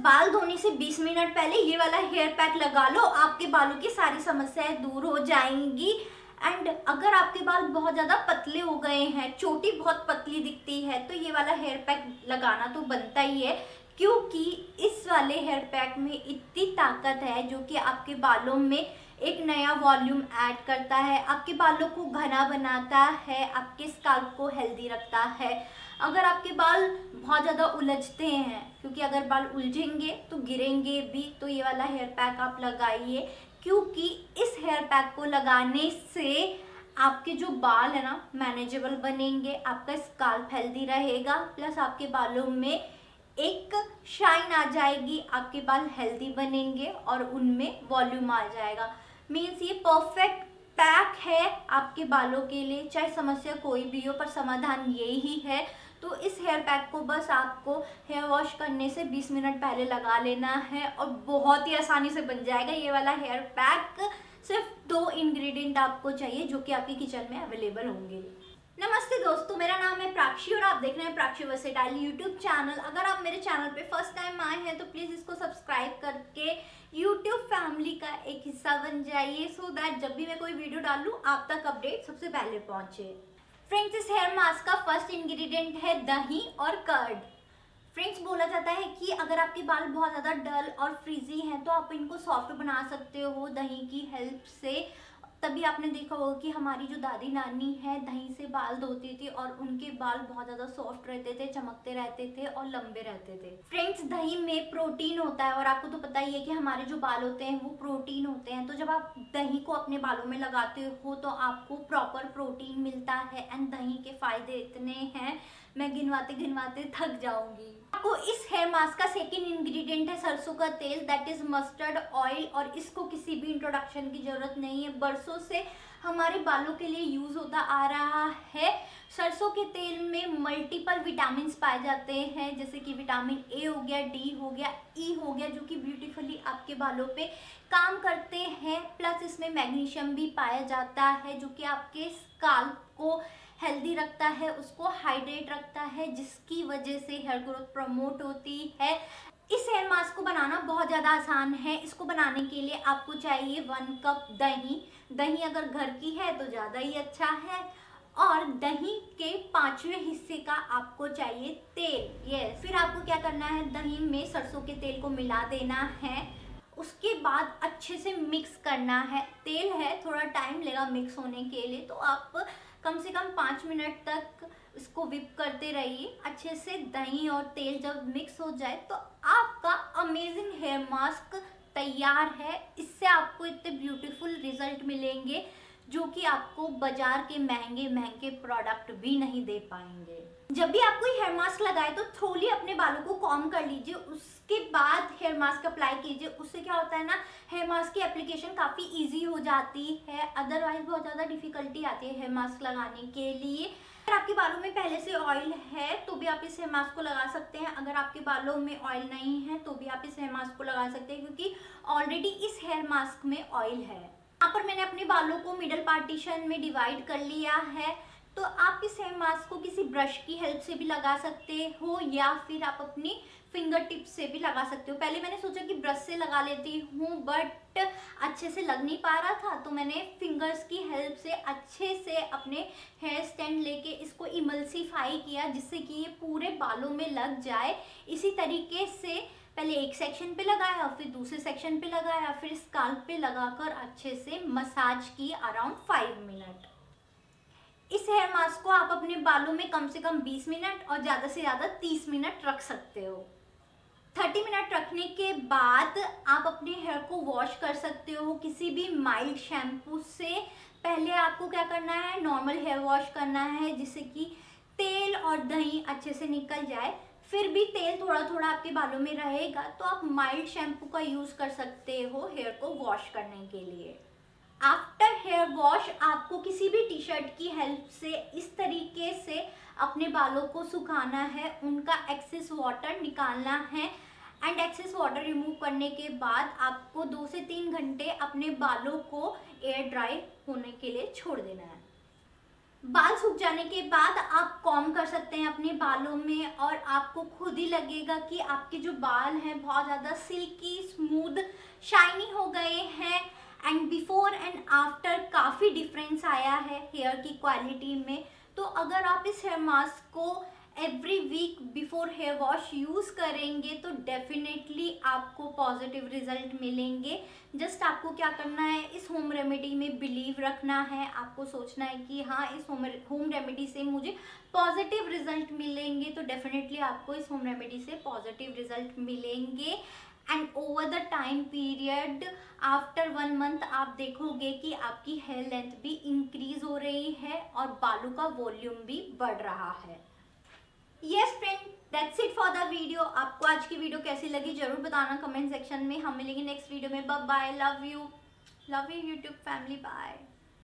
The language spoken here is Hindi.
बाल धोने से 20 मिनट पहले ये वाला हेयर पैक लगा लो, आपके बालों की सारी समस्याएं दूर हो जाएंगी। एंड अगर आपके बाल बहुत ज़्यादा पतले हो गए हैं, चोटी बहुत पतली दिखती है, तो ये वाला हेयर पैक लगाना तो बनता ही है, क्योंकि इस वाले हेयर पैक में इतनी ताकत है जो कि आपके बालों में एक नया वॉल्यूम ऐड करता है, आपके बालों को घना बनाता है, आपके स्काल्प को हेल्दी रखता है। अगर आपके बाल बहुत ज़्यादा उलझते हैं, क्योंकि अगर बाल उलझेंगे तो गिरेंगे भी, तो ये वाला हेयर पैक आप लगाइए, क्योंकि इस हेयर पैक को लगाने से आपके जो बाल है ना मैनेजेबल बनेंगे, आपका स्काल्प हेल्दी रहेगा, प्लस आपके बालों में एक शाइन आ जाएगी, आपके बाल हेल्दी बनेंगे और उनमें वॉल्यूम आ जाएगा। मीन्स ये परफेक्ट पैक है आपके बालों के लिए, चाहे समस्या कोई भी हो, पर समाधान यही है। तो इस हेयर पैक को बस आपको हेयर वॉश करने से 20 मिनट पहले लगा लेना है और बहुत ही आसानी से बन जाएगा ये वाला हेयर पैक। सिर्फ 2 इंग्रेडिएंट आपको चाहिए जो कि आपकी किचन में अवेलेबल होंगे। नमस्ते दोस्तों, मेरा नाम है प्राक्षी और आप देख रहे हैं प्राक्षी वर्सेटाइल यूट्यूब चैनल। अगर आप मेरे चैनल पे फर्स्ट टाइम आए हैं तो प्लीज़ इसको सब्सक्राइब करके यूट्यूब फैमिली का एक हिस्सा बन जाइए, सो दैट जब भी मैं कोई वीडियो डालूँ आप तक अपडेट सबसे पहले पहुँचे। फ्रेंड्स, इस हेयर मास्क का फर्स्ट इंग्रेडिएंट है दही और कर्ड। फ्रेंड्स, बोला जाता है कि अगर आपके बाल बहुत ज़्यादा डल और फ्रीजी हैं तो आप इनको सॉफ्ट बना सकते हो दही की हेल्प से। तभी आपने देखा होगा कि हमारी जो दादी नानी है दही से बाल धोती थी और उनके बाल बहुत ज़्यादा सॉफ्ट रहते थे, चमकते रहते थे और लंबे रहते थे। फ्रेंड्स, दही में प्रोटीन होता है और आपको तो पता ही है कि हमारे जो बाल होते हैं वो प्रोटीन होते हैं। तो जब आप दही को अपने बालों में लगाते हो तो आपको प्रॉपर प्रोटीन मिलता है। एंड दही के फायदे इतने हैं, मैं गिनवाते गिनवाते थक जाऊंगी। आपको इस हेयर मास्क का सेकेंड इंग्रेडिएंट है सरसों का तेल, दैट इज मस्टर्ड ऑयल। और इसको किसी भी इंट्रोडक्शन की जरूरत नहीं है, बरसों से हमारे बालों के लिए यूज होता आ रहा है। सरसों के तेल में मल्टीपल विटामिन पाए जाते हैं, जैसे कि विटामिन ए हो गया, डी हो गया, ई हो गया, जो कि ब्यूटीफुली आपके बालों पे काम करते हैं। प्लस इसमें मैग्नीशियम भी पाया जाता है जो कि आपके स्काल्प को हेल्दी रखता है, उसको हाइड्रेट रखता है, जिसकी वजह से हेयर ग्रोथ प्रमोट होती है। इस हेयर मास्क को बनाना बहुत ज़्यादा आसान है। इसको बनाने के लिए आपको चाहिए 1 कप दही। दही अगर घर की है तो ज़्यादा ही अच्छा है। और दही के 5वें हिस्से का आपको चाहिए तेल। यस, फिर आपको क्या करना है, दही में सरसों के तेल को मिला देना है, उसके बाद अच्छे से मिक्स करना है। तेल है, थोड़ा टाइम लेगा मिक्स होने के लिए, तो आप कम से कम 5 मिनट तक इसको विप करते रहिए अच्छे से। दही और तेल जब मिक्स हो जाए तो आपका अमेजिंग हेयर मास्क तैयार है। इससे आपको इतने ब्यूटीफुल रिजल्ट मिलेंगे जो कि आपको बाजार के महंगे महंगे प्रोडक्ट भी नहीं दे पाएंगे। जब भी आप कोई हेयर मास्क लगाए तो थोड़ी अपने बालों को कॉम्ब कर लीजिए, उसके बाद हेयर मास्क अप्लाई कीजिए। उससे क्या होता है ना, हेयर मास्क की एप्लीकेशन काफ़ी इजी हो जाती है। अदरवाइज बहुत ज़्यादा डिफिकल्टी आती है हेयर मास्क लगाने के लिए। अगर आपके बालों में पहले से ऑयल है तो भी आप इस हेयर मास्क को लगा सकते हैं। अगर आपके बालों में ऑयल नहीं है तो भी आप इस हेयर मास्क को लगा सकते हैं, क्योंकि ऑलरेडी इस हेयर मास्क में ऑयल है। यहाँ पर मैंने अपने बालों को मिडल पार्टीशन में डिवाइड कर लिया है। तो आप इस हेयर मास्क को किसी ब्रश की हेल्प से भी लगा सकते हो या फिर आप अपनी फिंगर टिप से भी लगा सकते हो। पहले मैंने सोचा कि ब्रश से लगा लेती हूँ, बट अच्छे से लग नहीं पा रहा था, तो मैंने फिंगर्स की हेल्प से अच्छे से अपने हेयर स्टैंड लेके इसको इमल्सिफाई किया, जिससे कि ये पूरे बालों में लग जाए। इसी तरीके से पहले एक सेक्शन पे लगाया, फिर दूसरे सेक्शन पे लगाया, फिर स्काल्प पे लगाकर अच्छे से मसाज की अराउंड 5 मिनट। इस हेयर मास्क को आप अपने बालों में कम से कम 20 मिनट और ज़्यादा से ज़्यादा 30 मिनट रख सकते हो। 30 मिनट रखने के बाद आप अपने हेयर को वॉश कर सकते हो किसी भी माइल्ड शैम्पू से। पहले आपको क्या करना है, नॉर्मल हेयर वॉश करना है, जिससे कि तेल और दही अच्छे से निकल जाए। फिर भी तेल थोड़ा थोड़ा आपके बालों में रहेगा तो आप माइल्ड शैम्पू का यूज़ कर सकते हो हेयर को वॉश करने के लिए। आफ्टर हेयर वॉश आपको किसी भी टी शर्ट की हेल्प से इस तरीके से अपने बालों को सुखाना है, उनका एक्सेस वाटर निकालना है। एंड एक्सेस वाटर रिमूव करने के बाद आपको 2 से 3 घंटे अपने बालों को एयर ड्राई होने के लिए छोड़ देना है। बाल सूख जाने के बाद आप कॉम्ब कर सकते हैं अपने बालों में, और आपको खुद ही लगेगा कि आपके जो बाल हैं बहुत ज़्यादा सिल्की, स्मूथ, शाइनी हो गए हैं। एंड बिफोर एंड आफ्टर काफ़ी डिफरेंस आया है हेयर की क्वालिटी में। तो अगर आप इस हेयर मास्क को every week before hair wash use करेंगे तो डेफिनेटली आपको पॉजिटिव रिजल्ट मिलेंगे। जस्ट आपको क्या करना है, इस होम रेमेडी में बिलीव रखना है। आपको सोचना है कि हाँ, इस होम रेमेडी से मुझे पॉजिटिव रिजल्ट मिलेंगे, तो डेफिनेटली आपको इस होम रेमेडी से पॉजिटिव रिजल्ट मिलेंगे। And over the time period after 1 month आप देखोगे कि आपकी हेयर लेंथ भी इंक्रीज हो रही है और बालों का वॉल्यूम भी बढ़ रहा है। Yes friend, that's it for the video. आपको आज की वीडियो कैसी लगी जरूर बताना कमेंट सेक्शन में। हम मिलेंगे नेक्स्ट वीडियो में। Bye bye, love you YouTube family, bye.